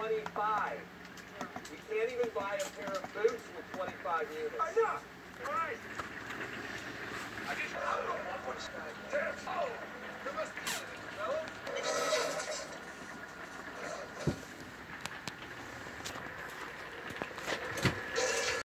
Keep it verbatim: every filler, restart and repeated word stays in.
twenty-five. You can't even buy a pair of boots with twenty-five units. Enough!